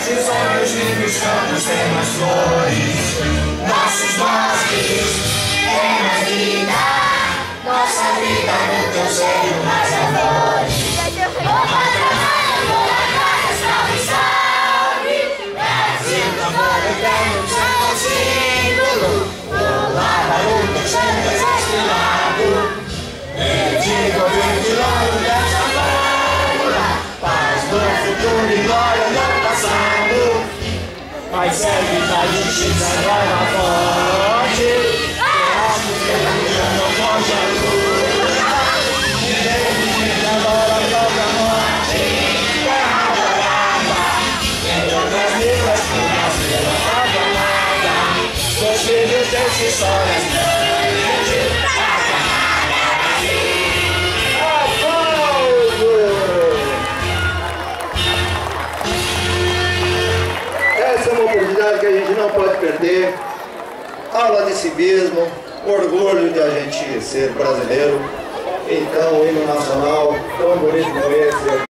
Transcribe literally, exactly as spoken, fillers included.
cidades onde os lindos campos têm mais flores. Nossos bosques têm mais vida, nossa vida no teu seio mais amores. O patronado, boa casa, salve, salve. Brasil, tambor eterno, santo símbolo. O lava-luto, santo estrelado. Bendigo, vigilando dessa fórmula. Paz no futuro e glória no passado. Mas segue da justiça, vai forte. Acho que a vida não pode anular. Ninguém agora toca a morte. Terra adorada. Entre outras vilas que nasceram abandonada. Seus filhos têm histórias grandes. Essa é uma oportunidade que a gente não pode perder. Aula de civismo, orgulho de a gente ser brasileiro. Então, o hino nacional tão bonito como esse.